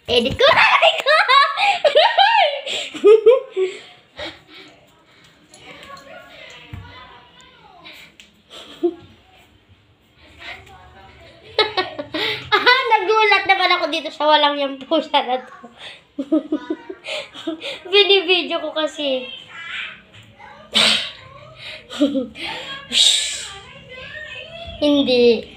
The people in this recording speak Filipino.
Edit ko na ko. Nagulat naman ako dito sa walang yung pusa na to. Binibidyo ko kasi. Hindi.